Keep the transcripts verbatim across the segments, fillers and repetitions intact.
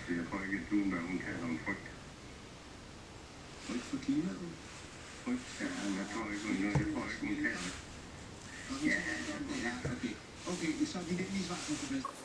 thì thôi cái chung là không thể làm phật phật phật khí nữa phật cả là thôi còn nơi thôi không thể yeah okay okay so die dit niet zwaar voor de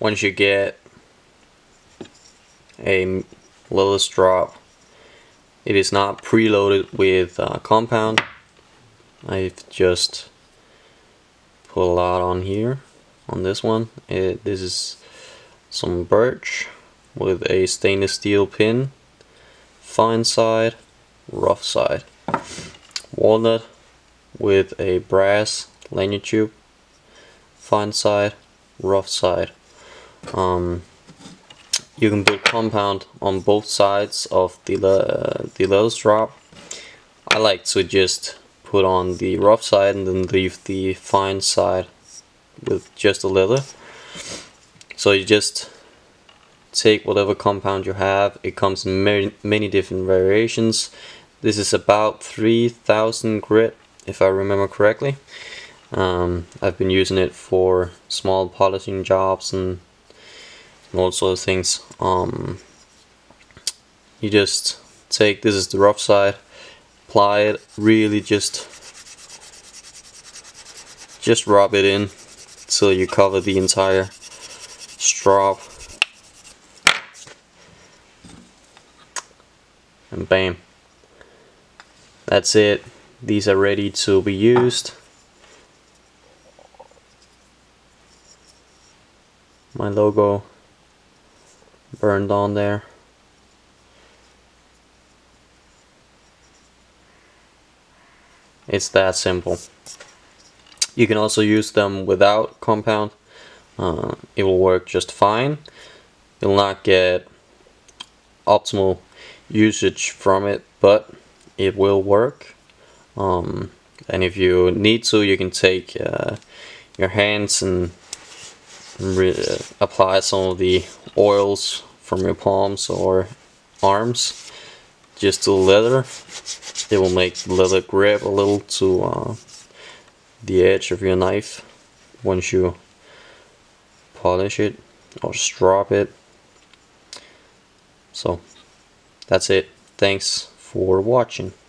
once you get a leather strop, it is not preloaded with uh, compound. I've just put a lot on here on this one. It, this is some birch with a stainless steel pin, fine side, rough side. Walnut with a brass lanyard tube, fine side, rough side. Um, you can put compound on both sides of the, uh, the leather strop. I like to just put on the rough side and then leave the fine side with just the leather. So you just take whatever compound you have. It comes in many, many different variations. This is about three thousand grit, if I remember correctly. Um, I've been using it for small polishing jobs and all sorts of things. Um, you just take, this is the rough side, apply it, really just just rub it in till you cover the entire strop, and bam, that's it. These are ready to be used. My logo burned on there. It's that simple. You can also use them without compound. Uh, it will work just fine. You'll not get optimal usage from it, but it will work. Um, and if you need to, you can take uh, your hands and re uh, apply some of the oils from your palms or arms just to the leather. It will make the leather grip a little to uh, the edge of your knife once you polish it or strop it. So that's it. Thanks for watching.